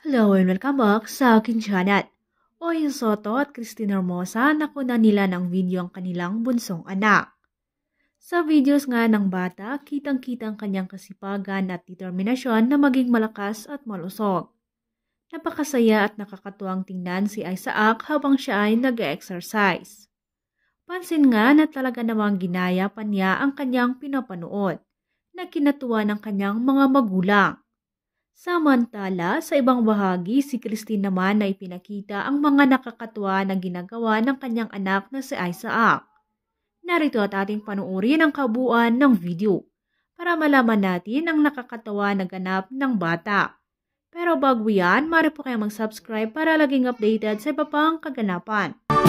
Hello and welcome back sa aking channel. Oyen Soto at Christine Hermosa nakunan nila ng video ang kanilang bunsong anak. Sa videos nga ng bata, kitang-kitang kanyang kasipagan at determinasyon na maging malakas at malusog. Napakasaya at nakakatuwang tingnan si Isaac habang siya ay nag-exercise. Pansin nga na talaga namang ginaya pa niya ang kanyang pinapanood na kinatuwa ng kanyang mga magulang. Samantala, sa ibang bahagi, si Christine naman na ipinakita ang mga nakakatuwa na ginagawa ng kanyang anak na si Isaac. Narito at ating panuorin ang kabuuan ng video para malaman natin ang nakakatawa na ganap ng bata. Pero bago yan, maaari po kayong mag-subscribe para laging updated sa iba pang kaganapan.